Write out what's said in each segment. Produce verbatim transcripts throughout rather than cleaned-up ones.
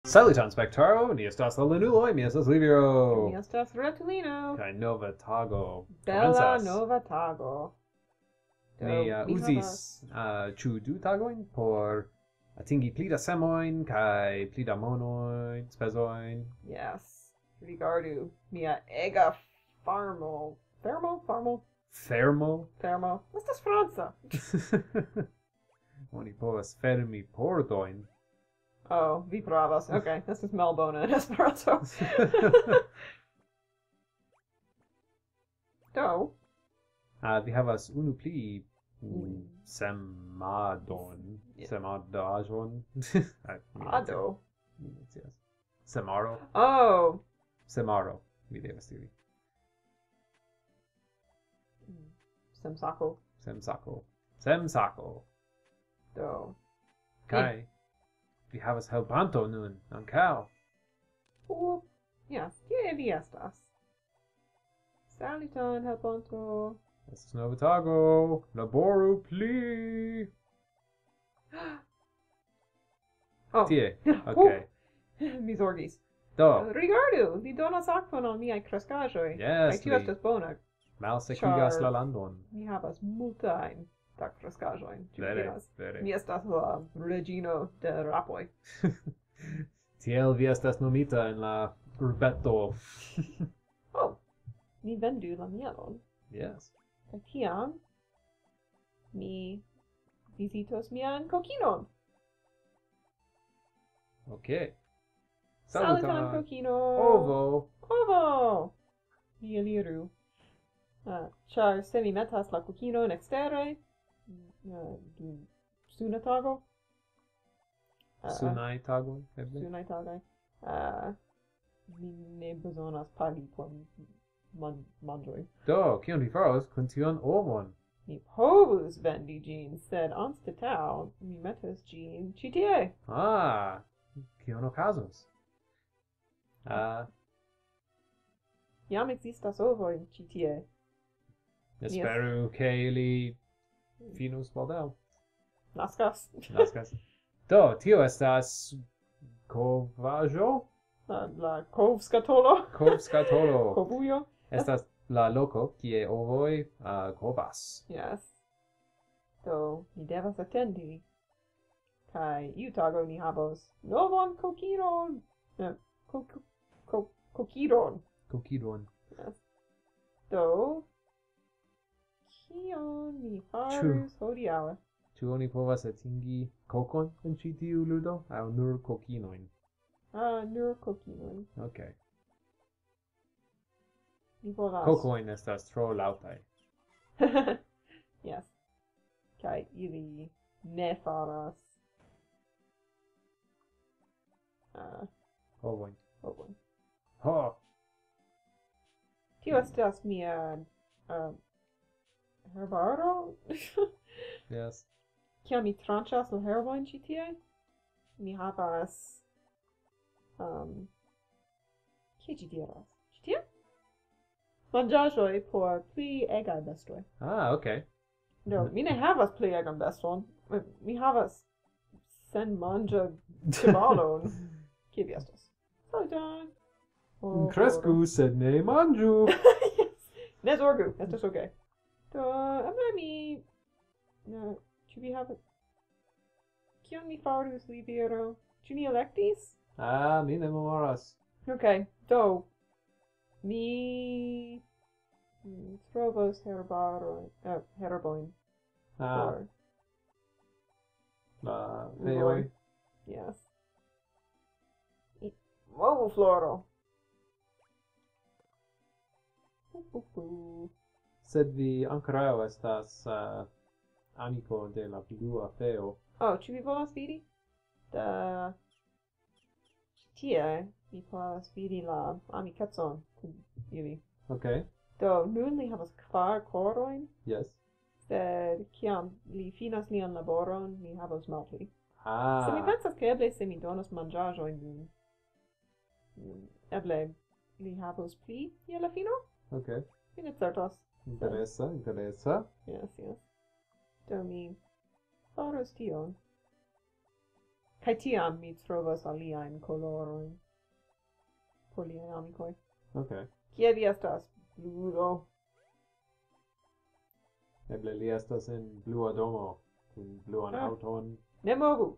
Saluton spectaro, ni estas la lenuloi, mi estas Livio. Mi estas Retulino. Kaj nova tago Bella komencas. nova tago. Do, Ni uh, mi uzis uh, ĉu du tagojn por atingi pli da semojn kaj pli da monojn, spezojn. havas- Yes. Rigardu. Mia ega farmo. Fermo? Farmo? Fermo. Fermo. Estas Franca. Oni povas fermi pordojn. Oh, vi pravas. Okay, this is Melbona in Esperanto. Do, uh, vi havas unu pli Mm. semadon. Yeah. Semadaĵon. Ah, mi ne Ado. Mi ne scias. Semaro. Oh. Semaro, mi devas diri. Semsako. Semsako. Semsako. Do. Kai. Vi havas helpanto nun, ankaŭ. Oh, yes, kie vi estas? Saluton, helpanto. Estas nova tago. Laboru pli. Oh. Tie. Oh. Okay. Mi zorgis. Do. Rigardu, li donas akvon al miaj kreskaĵoj. Yes, Kaj tio li estas bona. malsekigas Char- la landon. Mi havas multajn da kreskaĵojn. Ĉu vi Vere, diras? vere. Mi estas la regino de rapoj. Tiel vi estas nomita en la urbeto. Oh, mi vendu la mielon. Yes. Kaj tiam mi vizitos mian kokinon. Okay. Saluton, kokino. Ovo. Ovo! Mi eliru. Uh, char se mi metas la kokinon ekstere, uh, dum suna tago. Uh, Sunai tagoj, eble. Sunaj tagoj. Uh, mi ne bezonas pagi por man manĝoj. Do, kion vi faros kun tion ovon? Mi povus vendi ĝin, sed anstataŭ mi metas ĝin ĉi tie. Ah, kion okazos? Ah, Jam ekzistas ovoj ĉi tie. esperu ke ili finus baldaŭ. Naskas. Naskas. Do, tio estas kovaĵo? La, la kovskatolo. Kovskatolo. Kovujo. Estas la loko kie ovoj uh, kovas. Yes. Do, mi devas atendi. Kai iu tago ni havos novon kokiron. No, ko, ko, ko, kokiron. Kokidon. Yes. Do, kion mi farus hodiaŭ? Ĉu oni povas atingi kokon en ĉi tiu ludo aŭ nur kokinojn? Ah, nur kokinon. Okay. Mi volas. Kokojn estas tro laŭtaj. Yes. Kai ili ne faras. Ah, Ovojn. ovon. Ho! Tio estas mia uh, herbaro. Yes. Kiam mi tranĉas la herbojn ĉi tie, mi havas um kie ĝi diras? Ĉi tie? Manĝaĵoj por pli egaj bestoj. Ah, okay. Do, mi ne havas pli egan beston. Mi havas senmanĝa ĉevalon. Kie vi estas? Saluton! Oh, Kresku, sed ne manĝu. Yes. Ne zorgu, estas okej. Do, eble mi... No, ĉu vi havas... Kion mi farus, Liviro? Ĉu mi elektis? Ah, mi ne memoras. Okay, do... Mi... mm, trovos herbarojn... Uh, herbojn. Ah, Por... la fejoj. Yes. I... Movu floro! Uh, Sed vi ankoraŭ estas uh, amiko de la blua feo. Oh, ĉu vi volas vidi? Da... Tie mi povas vidi la amikecon kun ili. Okay. Do, nun li havas kvar korojn, Yes. sed kiam li finas lian laboron, mi havos malpli. Ah. Se mi pensas ke eble se mi donas manĝaĵojn nun, mm, eble li havos pli je la fino? Okay. Mi ne certas. Interesa, interesa. Yes, yes. Do mi faros tion. Kai tiam mi trovas aliajn kolorojn por liaj amikoj. Okay. Kie vi estas, bludo? Eble li estas en blua domo, kun bluan Ah. auton. Ne movu.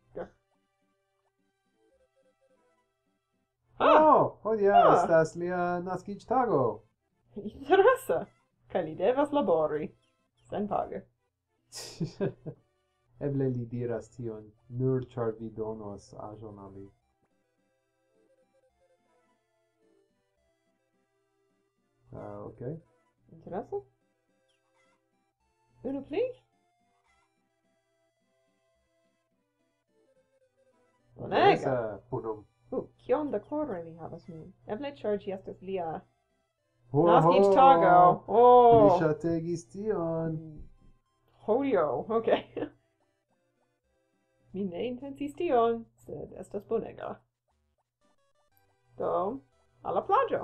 Oh, odia Ah. estas lia naskiĝtago. Interesa. Kaj li devas labori. Senpage. Eble li diras tion nur ĉar vi donos aĵon al li. Ah, okay. Interesa? Unu pli? Bonega. Interesa, pudum. Uh, kiom da koroj vi havas nun? Eble ĉar ĝi estas lia Ho, naskiĝtago. ho, Li Oh. ŝategis tion. Hodio, okay. Mi ne intencis tion, sed estas bonega. Do, alla plaĝo.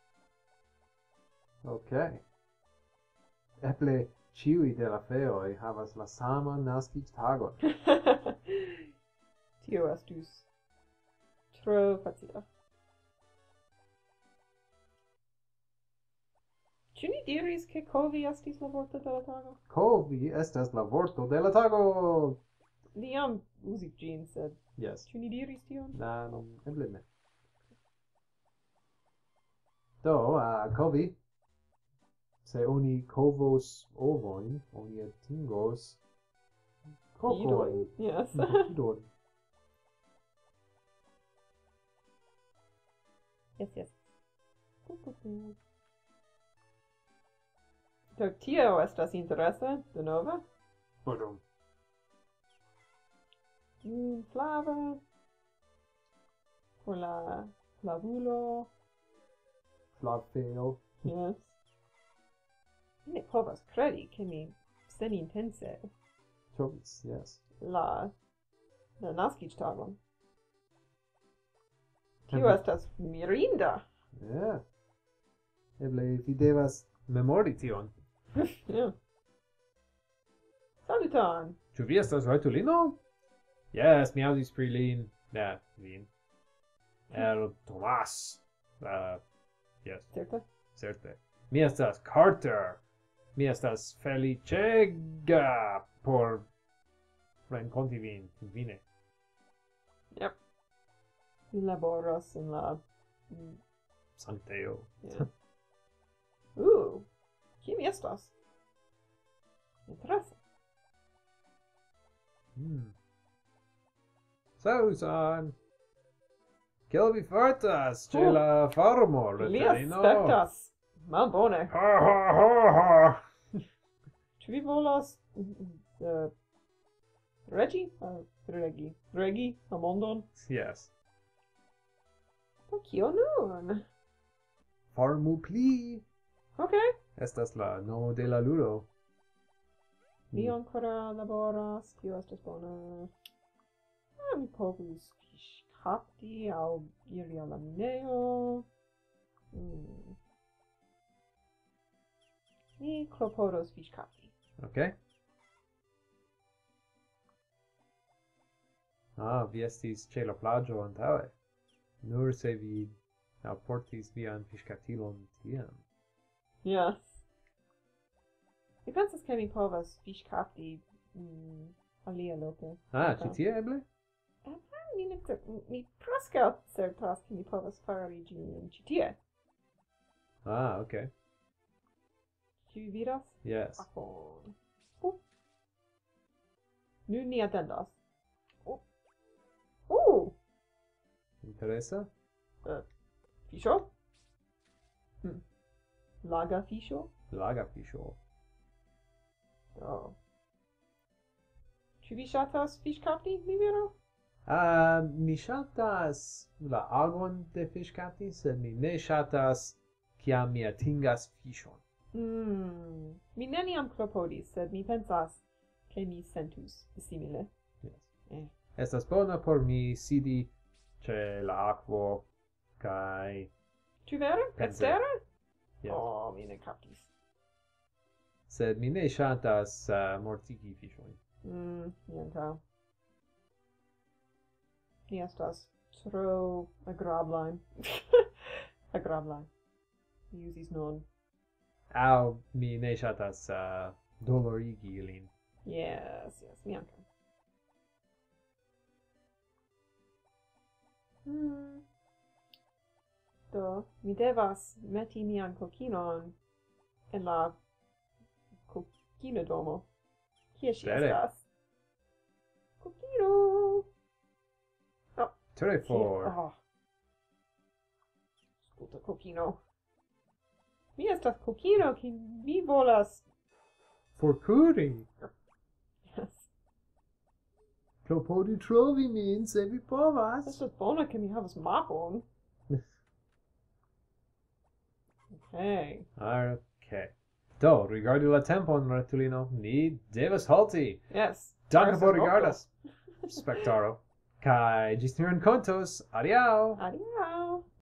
Okay. Eble ĉiuj de la feoj havas la saman naskiĝtagon. Tio estus tro facila. Ĉu ni diris ke Kovi estis la vorto de la tago? Kovi estas la vorto de la tago. Ni jam uzis ĝin, sed Yes. ĉu ni diris tion? Um, eble ne. Do, uh, Kovi, se oni kovos ovojn, oni atingos kokojn. Yes. Idon. Yes, yes. Do tio estas interesa, denove. Pardon. Mm, flava. Por la flavulo. Flavfeo. Yes. Mi ne povas credi che mi senintense Trovis, yes. la la naskiĝtagon. Tio Mhm. estas mirinda. Yeah. Eble vi devas memori tion. Yeah. Saluton. Ĉu vi estas rajtulino? Yes, mi aŭdis pri lin. Ne, vin. El Tomas. Uh, yes, Certe? certe. Mi estas Carter. Mi estas felicega por renkonti vin, fine. Yep. Mi laboras en la... mm, Sancteo. Yeah. Uh, kie mi estas? Interesa. Hmm. Saluton. Kiel vi fartas ĉe Oh. la farmo, Li reĝino? aspektas malbone. Ha ha ha ha. Ĉu vi volas uh, regi? Uh, regi. Regi la mondon? Yes. Do kio nun? Farmu pli. Okay. Estas la nomo de la ludo. Mi ancora laboras, tio estas bona. Ah, mi povus fiŝkapti aŭ iri al la mineo. Mm. Mi klopodos fiŝkapti. Okay. Ah, vi estis ĉe la plaĝo antaŭe. Nur se vi alportis vian fiŝkaptilon tien. Yes. Mi pensas ke mi povas fiŝkapti mm, alia loke. Ah, ĉi tie eble? Ah, mi ne cer- mi preskaŭ certas ke mi povas fari ĝin ĉi tie. Ah, okay. Ĉu vi vidas? Yes. Afon. Uh. Nun ni atendas. Uh. Uh. Interesa? Uh. Fiŝo? Hm. Laga fiŝo? Laga fiŝo. Oh. Ĉu vi ŝatas fiŝkapti, mi viro? Ah, mi ŝatas la agon de fiŝkapti, sed mi ne ŝatas kiam mi atingas fiŝon. Mm. Mi neniam klopodis, sed mi pensas ke mi sentus simile. Yes. Eh. Estas bona por mi sidi ĉe la akvo kaj Ĉu vere? Pense. Ekstere? yes. Oh, mi ne kaptis. Sed mi ne ŝatas uh, mortigi fiŝojn. Mm, mi ankaŭ. Mi estas tro agrablain. agrablain. Mi uzis nun. Au mi ne ŝatas uh, dolorigi ilin. Yes, yes, mi ankaŭ. Hmm. Do, mi devas meti mian kokinon en la kokinodomo. Kie ŝi Bele. estas? Kokino! Oh, Tre tie. for. Oh. Scuta, kokino. Mi estas kokino, kiu mi volas. Forkuri. Yes. Klopodi trovi min, se vi povas. Estas bona, ke mi havas mapon. Okay. Okay. Do, rigardu la tempon, ratulino. Ni devas halti. Yes. Danke Estas por nokto. rigardas, spektaro. Kai ĝis ni renkontos. Adiaŭ. Adiaŭ.